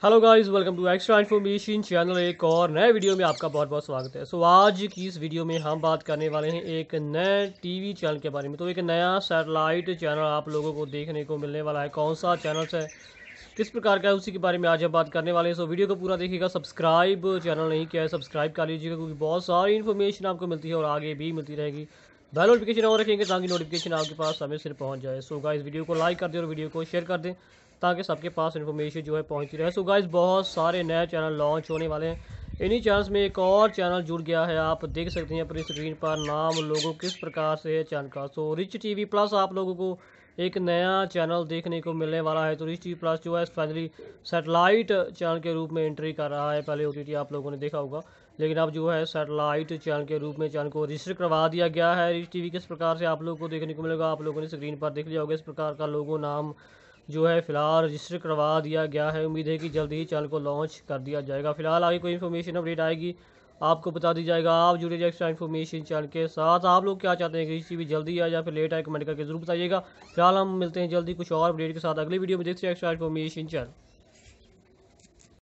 Hello guys, welcome to extra information channel. एक और नए वीडियो में आपका बहुत बहुत स्वागत है। आज की इस वीडियो में हम बात करने वाले हैं एक नए टीवी चैनल के बारे में। तो एक नया सैटेलाइट चैनल आप लोगों को देखने को मिलने वाला है। कौन सा चैनल है, किस प्रकार का है, उसी के बारे में आज हम बात करने वाले हैं। वीडियो को पूरा देखिएगा। सब्सक्राइब चैनल नहीं किया है, सब्सक्राइब कर लीजिएगा, क्योंकि बहुत सारी इन्फॉर्मेशन आपको मिलती है और आगे भी मिलती रहेगी। बेल नोटिफिकेशन और रखेंगे ताकि नोटिफिकेशन आपके पास समय से पहुंच जाए। गाइस, वीडियो को लाइक कर दें और वीडियो को शेयर कर दें ताकि सबके पास इन्फॉर्मेशन जो है पहुंचती रहे। गाइस, बहुत सारे नए चैनल लॉन्च होने वाले हैं। इन्हीं चैनल्स में एक और चैनल जुड़ गया है, आप देख सकते हैं अपनी स्क्रीन पर। नाम लोगों किस प्रकार से है चैनल का। रिच टीवी प्लस आप लोगों को एक नया चैनल देखने को मिलने वाला है। तो रिच टीवी प्लस जो है फाइनली सैटेलाइट चैनल के रूप में एंट्री कर रहा है। पहले ओटीटी आप लोगों ने देखा होगा, लेकिन अब जो है सैटेलाइट चैनल के रूप में चैनल को रजिस्टर करवा दिया गया है। रिच टीवी किस प्रकार से आप लोगों को देखने को मिलेगा, आप लोगों ने स्क्रीन पर देख लिया होगा। इस प्रकार का लोगो नाम जो है फिलहाल रजिस्टर करवा दिया गया है। उम्मीद है कि जल्द ही चैनल को लॉन्च कर दिया जाएगा। फिलहाल आगे कोई इन्फॉर्मेशन अपडेट आएगी आपको बता दी जाएगा। आप जुड़े जाए एक्स्ट्रा इन्फॉर्मेशन चैनल के साथ। आप लोग क्या चाहते हैं कि टीवी जल्दी आए या फिर लेट आए, कमेंट करके जरूर बताइएगा। फिलहाल हम मिलते हैं जल्दी कुछ और अपडेट के साथ अगली वीडियो में। देखते हैं एक्स्ट्रा इन्फॉर्मेशन चैनल।